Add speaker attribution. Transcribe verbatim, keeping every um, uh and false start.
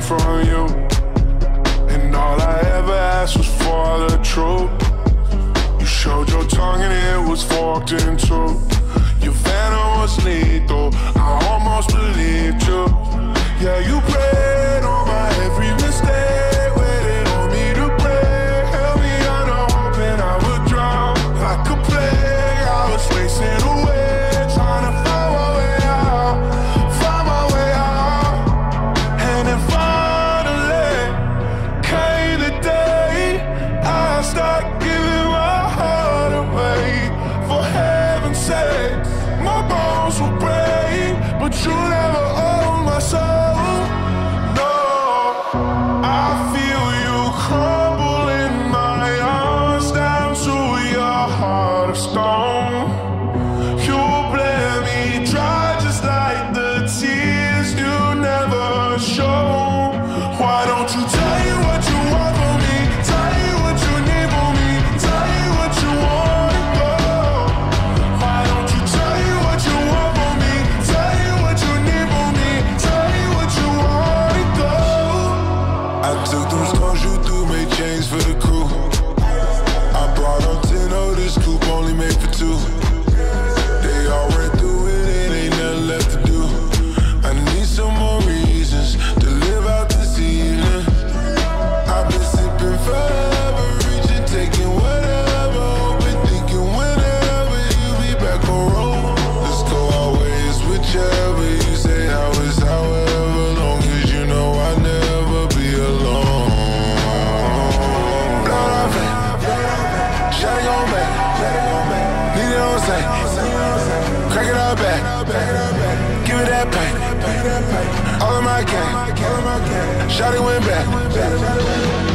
Speaker 1: from you, and all I ever asked was for the truth. You showed your tongue and it was forked in two. Your venom was lethal, I almost believed you. Yeah, you preyed on my every mistake, waited on me to break, held me under hope and I would drown like a plague. I was wasting away, trying to find my way out, find my way out. And then finally came the day I stopped giving my heart away. For heaven's sake, my bones will break, but you never own my soul. Stone. You blame me dry just like the tears you never show. Why don't you tell you what you want from me? Tell you what you need from me. Tell you what you want to go. Why don't you tell you what you want from me? Tell you what you need from me. Tell you what you want to go. I took them stones you threw, made chains for the crew. I brought up ten of this coupe, only made for two. They all ran through it, it ain't nothing left to do. I need some more reasons to live out this evening. I've been sipping forever, reaching, taking whatever, hoping, thinking whenever you be back on road. Let's go our ways, whichever you say, how is however, long as you know I'll never be alone. Blood off it. Shawty gon' back, need it on sight. Crack it all back, give it that pain. All of my gang, Shawty went back.